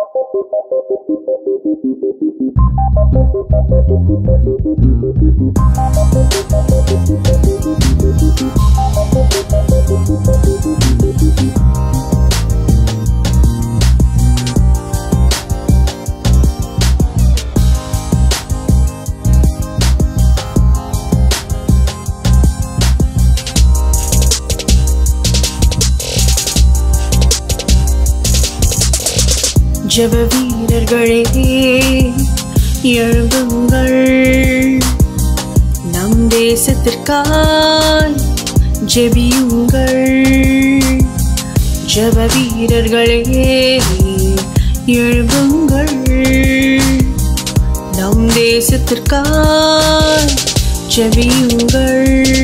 ஜெப வீரர்களே எழும்புங்கள், நம் தேசத்திற்காய் ஜெபியுங்கள். ஜெப வீரர்களே எழும்புங்கள், நம் தேசத்திற்காய் ஜெபியுங்கள்.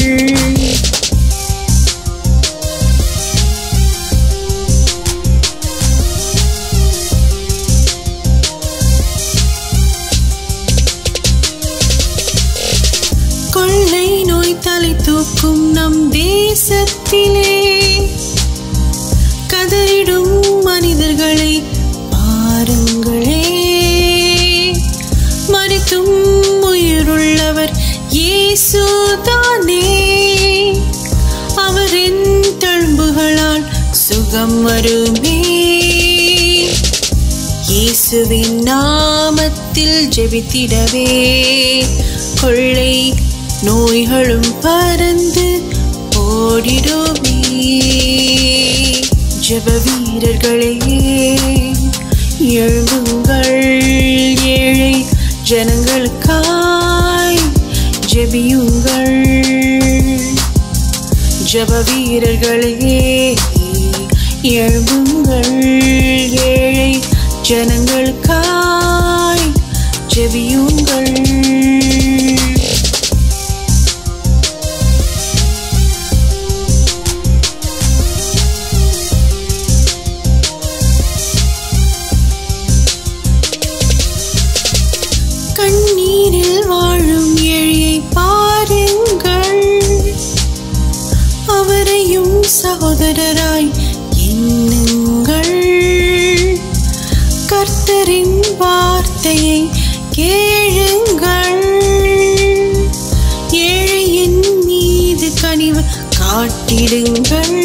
கொள்ளை நோய் தலை தூக்கும் நம் தேசத்திலே கதறிடும் மனிதர்களை பாருங்களே. மரித்தும் உயிருள்ளவர் இயேசுதானே, அவரின் தழும்புகளால் சுகம் வருமே. இயேசுவின் நாமத்தில் ஜெபித்திடவே கொள்ளை நோய்களும் பறந்து ஓடிடுமே. ஜெப வீரர்களே எழும்புங்கள், ஏழை ஜனங்களுக்காய் ஜெபியுங்கள். ஜெப வீரர்களே எழும்புங்கள், ஏழை ஜனங்களுக்காய் ஜெபியுங்கள். கண்ணீரில் வாழும் ஏழையை பாருங்கள், அவரையும் சகோதரராய் எண்ணுங்கள். கர்த்தரின் வார்த்தையை கேளுங்கள், ஏழையின் மீது கனிவு காட்டிடுங்கள்.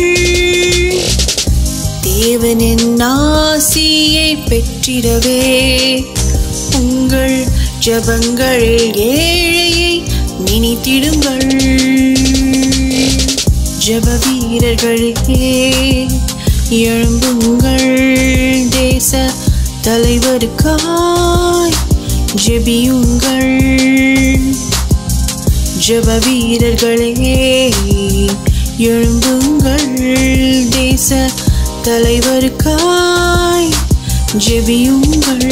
தேவனின் ஆசியை பெற்றிடவே உங்கள் ஜெபங்களில் ஏழையை நினைத்திடுங்கள். ஜெப வீரர்களே எழும்புங்கள், தேச தலைவருக்காய் ஜெபியுங்கள். ஜெப வீரர்களே எழும்புங்கள், தேச தலைவருக்காய் ஜெபியுங்கள்.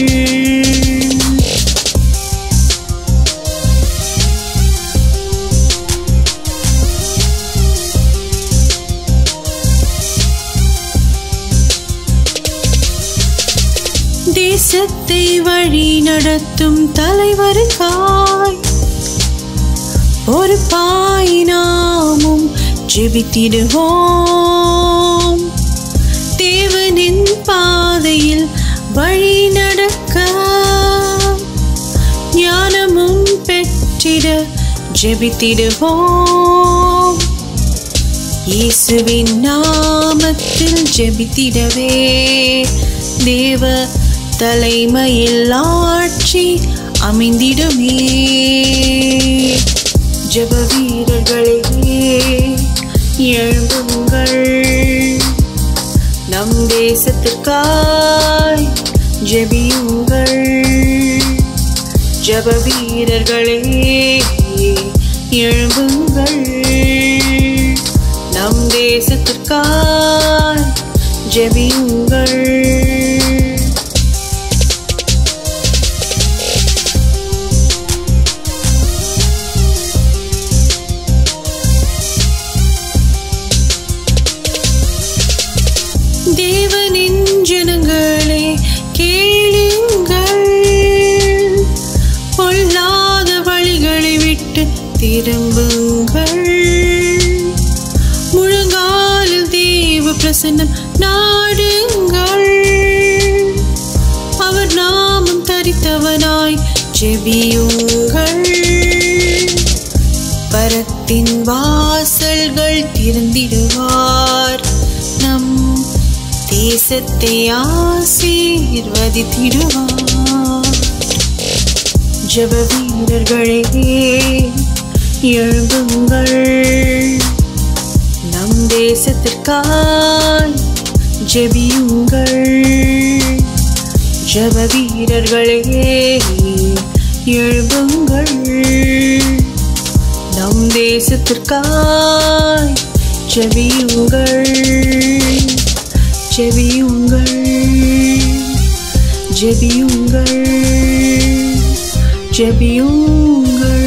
தேசத்தை வழி நடத்தும் தலைவருக்காய் ஒரு பாயினாமும் ஜெபித்திடுவோம். தேவனின் பாதையில் வழி நடக்க ஞானமும் பெற்றிட ஜெபித்திடுவோம். இயேசுவின் நாமத்தில் ஜெபித்திடவே தேவ தலைமையில் ஆட்சி அமைந்திடுமே. ஜெப வீரர்களே எழும்புங்கள், நம் தேசத்திற்காய் ஜெபியுங்கள். ஜெப வீரர்களே எழும்புங்கள், நம் தேசத்திற்காய் ஜெபியுங்கள். தேவனின் ஜனங்களே கேளுங்கள், பொல்லாத வழிகளை விட்டு திரும்புங்கள். முழங்காலில் தேவ பிரசன்னம் நாடுங்கள், ஆண்டவனாய் ஜெபியுங்கள். பரத்தின் வாசல்கள் திறந்திடுவார். நம் தேசத்தை ஆசீர்வதித்திடுவார். ஜெப வீரர்களே எழும்புங்கள். நம் தேசத்திற்காய் ஜெபியுங்கள். ஜெப வீரர்களே எழும்புங்கள். நம் தேசத்திற்காய் ஜெபியுங்கள். ஜெபியுங்கள். ஜெபியுங்கள். ஜெபியுங்கள்.